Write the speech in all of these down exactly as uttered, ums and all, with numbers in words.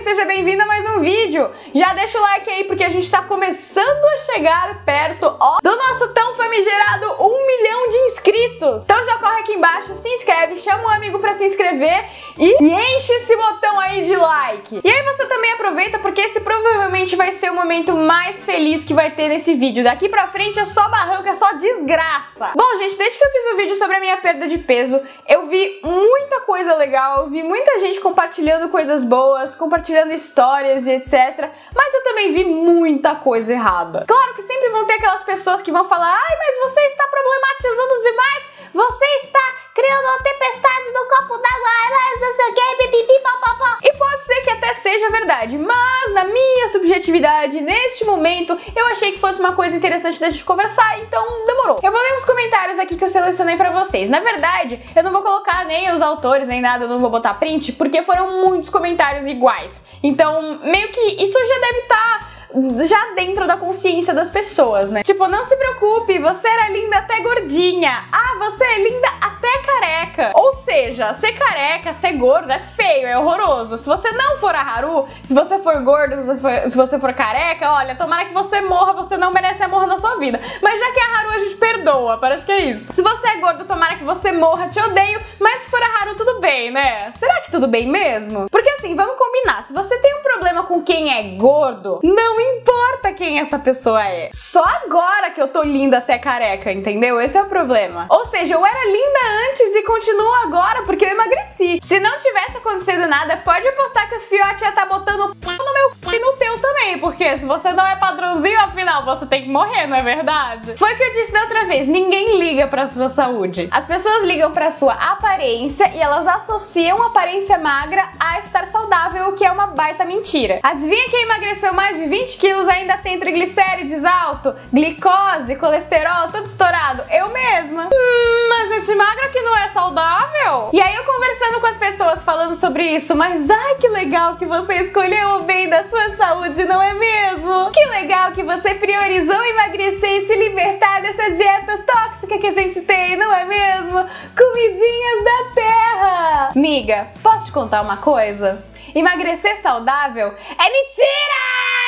seja bem-vindo a mais um vídeo. Já deixa o like aí porque a gente tá começando a chegar perto, ó, do nosso tão famigerado um milhão de inscritos. Então já corre aqui embaixo, se inscreve, chama um amigo pra se inscrever e enche esse botão aí de like. E aí você também aproveita porque esse provavelmente vai ser o momento mais feliz que vai ter nesse vídeo. Daqui pra frente é só barranco, é só desgraça. Bom, gente, desde que eu fiz o vídeo sobre a minha perda de peso, eu vi muita coisa legal, eu vi muita gente compartilhando coisas boas, compartilhando histórias e etcétera. Mas eu também vi muita coisa errada. Claro que sempre vão ter aquelas pessoas que vão falar: ai, mas você está problematizando demais, você está criando uma tempestade no copo d'água, mas não sei o que, pipipi, papapá. E pode ser que até seja verdade, mas na minha subjetividade, neste momento, eu achei que fosse uma coisa interessante da gente conversar, então demorou. Eu vou ler uns comentários aqui que eu selecionei pra vocês. Na verdade, eu não vou colocar nem os autores, nem nada, eu não vou botar print, porque foram muitos comentários iguais. Então, meio que isso já deve estar já dentro da consciência das pessoas, né? Tipo, não se preocupe, você era linda até gordinha. Ah, você é linda até careca. Ou seja, ser careca, ser gordo é feio, é horroroso. Se você não for a Haru, se você for gordo, se você for, se você for careca, olha, tomara que você morra, você não merece amor na sua vida. Mas já que é a Haru, a gente perdoa, parece que é isso. Se você é gordo, tomara que você morra, te odeio. Mas se for a Haru, tudo bem, né? Será que tudo bem mesmo? Porque assim, vamos combinar, se você tem um problema com quem é gordo, não importa quem essa pessoa é. Só agora que eu tô linda até careca, entendeu? Esse é o problema. Ou seja, eu era linda antes e continuo agora porque eu emagreci. Se não tivesse acontecido nada, pode apostar que os fiotes já tá botando p no meu c e no teu também, porque se você não é padrãozinho, afinal, você tem que morrer, não é verdade? Foi o que eu disse da outra vez, ninguém liga pra sua saúde. As pessoas ligam pra sua aparência e elas associam a aparência magra a estar saudável, o que é uma baita mentira. Adivinha quem emagreceu mais de vinte quilos ainda tem triglicérides alto, glicose, colesterol, tudo estourado? Eu mesma. Hum, mas gente magra que não é saudável? E aí eu conversando com as pessoas falando sobre isso, mas ai que legal que você escolheu o bem da sua saúde, não é mesmo? Que legal que você priorizou emagrecer e se libertar dessa dieta tóxica que a gente tem, não é mesmo? Comidinhas da terra! Miga, posso te contar uma coisa? Emagrecer saudável é mentira!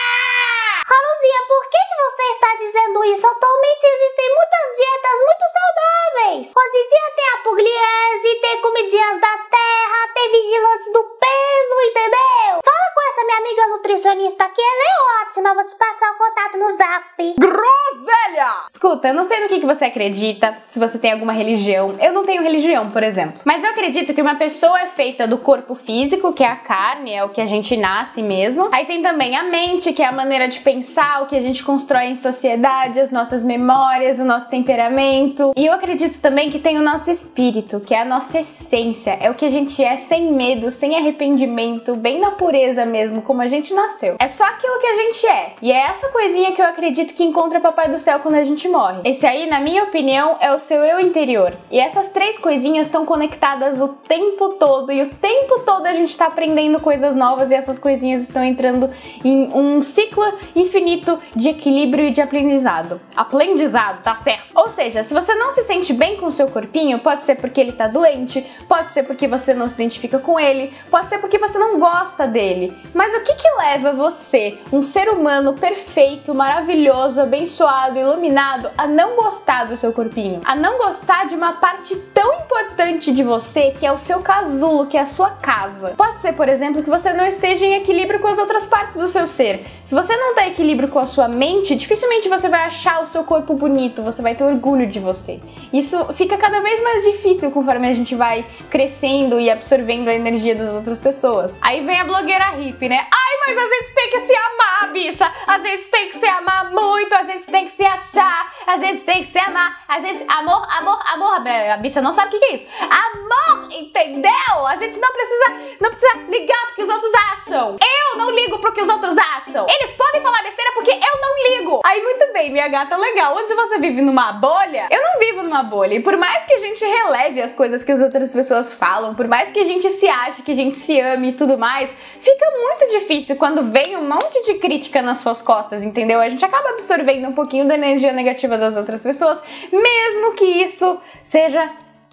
Haruzinha, por que, que você está dizendo isso? Atualmente existem muitas dietas muito saudáveis. Hoje em dia tem a pugliese, tem comidinhas da terra, tem vigilantes do peso, entendeu? Fala com essa minha amiga nutricionista aqui, ela é ótima. Eu vou te passar o contato no zap. Groselha! Escuta, eu não sei no que, que você acredita, se você tem alguma religião. Eu não tenho religião, por exemplo. Mas eu acredito que uma pessoa é feita do corpo físico, que é a carne, é o que a gente nasce mesmo. Aí tem também a mente, que é a maneira de pensar, o que a gente constrói em sociedade, as nossas memórias, o nosso temperamento. E eu acredito também que tem o nosso espírito, que é a nossa essência, é o que a gente é sem medo, sem arrependimento, bem na pureza mesmo, como a gente nasceu. É só aquilo que a gente é. E é essa coisinha que eu acredito que encontra Papai do Céu quando a gente morre. Esse aí, na minha opinião, é o seu eu interior. E essas três coisinhas estão conectadas o tempo todo, e o tempo todo a gente tá aprendendo coisas novas e essas coisinhas estão entrando em um ciclo infinito de equilíbrio e de aprendizado. Aprendizado, tá certo? Ou seja, se você não se sente bem com o seu corpinho, pode ser porque ele tá doente, pode ser porque você não se identifica com ele, pode ser porque você não gosta dele. Mas o que que leva você, um ser humano perfeito, maravilhoso, abençoado, iluminado, a não gostar do seu corpinho? A não gostar de uma parte tão importante de você que é o seu casulo, que é a sua casa. Pode ser, por exemplo, que você não esteja em equilíbrio com as outras partes do seu ser. Se você não tá em equilíbrio com a sua mente, dificilmente você vai achar o seu corpo bonito, você vai ter orgulho de você. Isso fica cada vez mais difícil conforme a gente vai crescendo e absorvendo a energia das outras pessoas. Aí vem a blogueira hippie, né? Ai, mas a gente tem que se amar, bicha! A gente tem que se amar muito, a gente tem que se achar, a gente tem que se amar, a gente... Amor, amor, amor, a bicha não sabe o que é isso. Amor, entendeu? A gente não precisa, não precisa ligar porque os outros acham. Eu não ligo pro que os outros acham. Eles podem falar besteira porque eu não ligo. Aí muito bem, minha gata legal, onde você vive numa bolha? Eu não vivo numa bolha. E por mais que a gente releve as coisas que as outras pessoas falam, por mais que a gente se ache, que a gente se ame e tudo mais, fica muito difícil quando vem um monte de crítica nas suas costas, entendeu? A gente acaba absorvendo um pouquinho da energia negativa das outras pessoas, mesmo que isso seja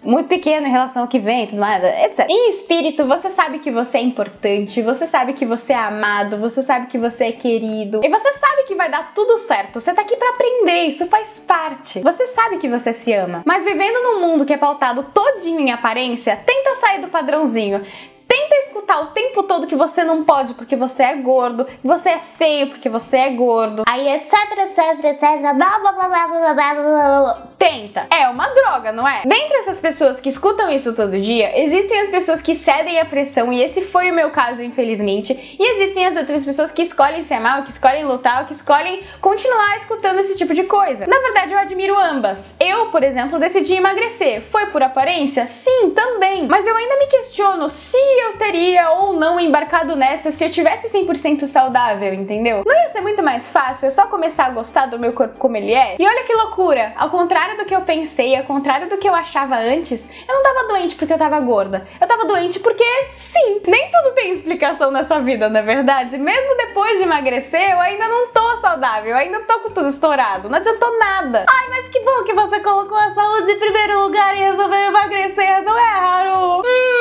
muito pequeno em relação ao que vem, tudo mais, etcétera. Em espírito, você sabe que você é importante, você sabe que você é amado, você sabe que você é querido, e você sabe que vai dar tudo certo. Você tá aqui pra aprender, isso faz parte. Você sabe que você se ama. Mas vivendo num mundo que é pautado todinho em aparência, tenta sair do padrãozinho. Tenta escutar o tempo todo que você não pode porque você é gordo, que você é feio porque você é gordo, aí etc, etc, etc, blá blá blá blá blá blá blá. Tenta. É uma droga, não é? Dentre essas pessoas que escutam isso todo dia, existem as pessoas que cedem à pressão, e esse foi o meu caso, infelizmente, e existem as outras pessoas que escolhem se amar, que escolhem lutar, que escolhem continuar escutando esse tipo de coisa. Na verdade, eu admiro ambas. Eu, por exemplo, decidi emagrecer. Foi por aparência? Sim, também. Mas eu ainda me questiono se eu teria ou não embarcado nessa se eu tivesse cem por cento saudável, entendeu? Não ia ser muito mais fácil eu só começar a gostar do meu corpo como ele é? E olha que loucura, ao contrário do que eu pensei, ao contrário do que eu achava antes, eu não tava doente porque eu tava gorda. Eu tava doente porque, sim, nem tudo tem explicação nessa vida, não é verdade? Mesmo depois de emagrecer, eu ainda não tô saudável, eu ainda tô com tudo estourado, não adiantou nada. Ai, mas que bom que você colocou a saúde em primeiro lugar e resolveu emagrecer, não é, Haru?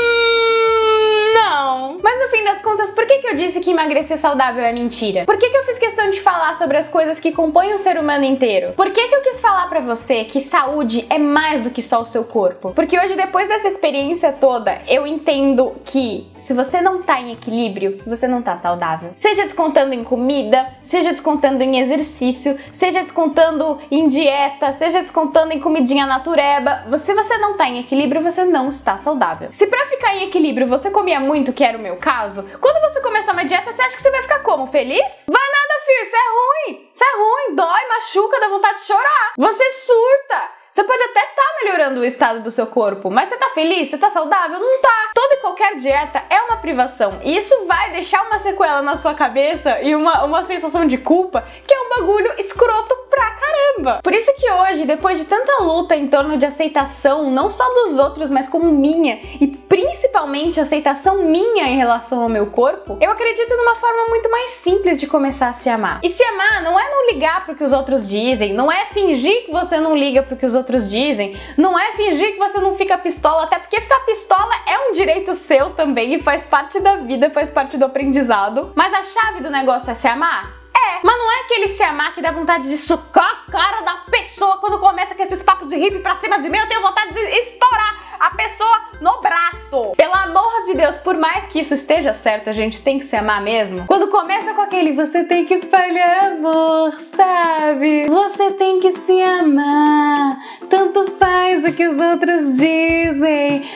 Hum, não. Mas no fim das contas, por que que eu disse que emagrecer saudável é mentira? Por que que eu fiz questão de falar sobre as coisas que compõem o ser humano inteiro? Por que que eu quis falar pra você que saúde é mais do que só o seu corpo? Porque hoje, depois dessa experiência toda, eu entendo que se você não tá em equilíbrio, você não tá saudável. Seja descontando em comida, seja descontando em exercício, seja descontando em dieta, seja descontando em comidinha natureba, se você não tá em equilíbrio, você não está saudável. Se pra ficar em equilíbrio você comia muito, que era o meu caso, quando você começar uma dieta, você acha que você vai ficar como? Feliz? Vai nada, filho, isso é ruim, isso é ruim, dói, machuca, dá vontade de chorar. Você surta. Você pode até estar tá melhorando o estado do seu corpo, mas você tá feliz? Você tá saudável? Não tá! Toda e qualquer dieta é uma privação, e isso vai deixar uma sequela na sua cabeça e uma, uma sensação de culpa, que é um bagulho escroto pra caramba. Por isso que hoje, depois de tanta luta em torno de aceitação, não só dos outros, mas como minha, e principalmente aceitação minha em relação ao meu corpo, eu acredito numa forma muito mais simples de começar a se amar. E se amar não é não ligar pro que os outros dizem, não é fingir que você não liga pro que os outros outros dizem, não é fingir que você não fica pistola, até porque ficar pistola é um direito seu também e faz parte da vida, faz parte do aprendizado. Mas a chave do negócio é se amar? É, mas não é aquele se amar que dá vontade de socar a cara da pessoa quando começa com esses papos de hippie pra cima de mim, eu tenho vontade de estourar a pessoa no braço. Pelo amor de Deus, por mais que isso esteja certo, a gente tem que se amar mesmo. Quando começa com aquele você tem que espalhar amor, sabe? Você tem que se amar, tanto faz o que os outros dizem.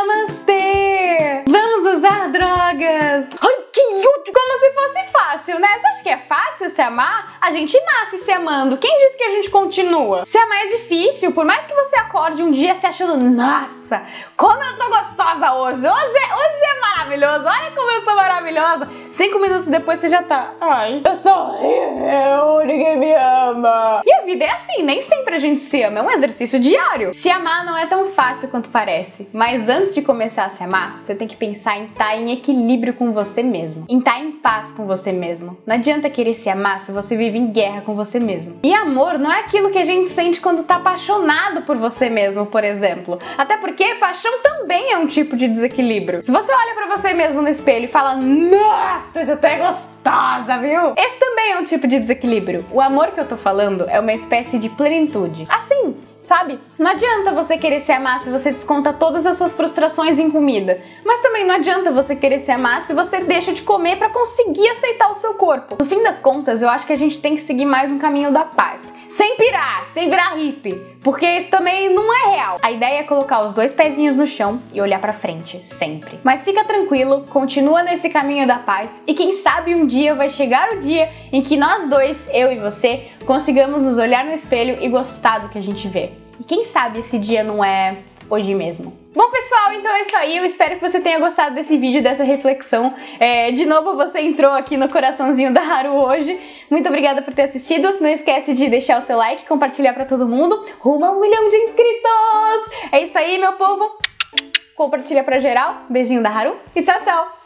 Namastê! Vamos usar drogas! Ai, que útil! Como se fosse fácil, né? Você acha que é fácil se amar? A gente nasce se amando. Quem disse que a gente continua? Se amar é difícil, por mais que você acorde um dia se achando, nossa, como eu tô gostosa hoje, hoje é, hoje é maravilhoso, olha como eu sou maravilhosa. Cinco minutos depois você já tá, ai, eu sou horrível, ninguém me ama. E a vida é assim, nem sempre a gente se ama, é um exercício diário. Se amar não é tão fácil quanto parece, mas antes de começar a se amar, você tem que pensar em estar em equilíbrio com você mesmo, em estar em paz com você mesmo. Não adianta querer se amar se você vive em guerra com você mesmo. E amor não é aquilo que a gente sente quando tá apaixonado por você mesmo, por exemplo. Até porque paixão também é um tipo de desequilíbrio. Se você olha pra você mesmo no espelho e fala, nossa, eu tô gostosa, viu? Esse também é um tipo de desequilíbrio. O amor que eu tô falando é uma espécie de plenitude. Assim, sabe? Não adianta você querer se amar se você desconta todas as suas frustrações em comida. Mas também não adianta você querer se amar se você deixa de comer pra conseguir aceitar o seu corpo. No fim das contas, eu acho que a gente tem que seguir mais um caminho da paz. Sem pirar, sem virar hippie. Porque isso também não é real. A ideia é colocar os dois pezinhos no chão e olhar pra frente, sempre. Mas fica tranquilo, continua nesse caminho da paz e quem sabe um dia vai chegar o dia em que nós dois, eu e você, consigamos nos olhar no espelho e gostar do que a gente vê. E quem sabe esse dia não é hoje mesmo. Bom, pessoal, então é isso aí. Eu espero que você tenha gostado desse vídeo, dessa reflexão. É, de novo, você entrou aqui no coraçãozinho da Haru hoje. Muito obrigada por ter assistido. Não esquece de deixar o seu like, compartilhar pra todo mundo. Rumo a um milhão de inscritos! É isso aí, meu povo. Compartilha pra geral. Beijinho da Haru e tchau, tchau!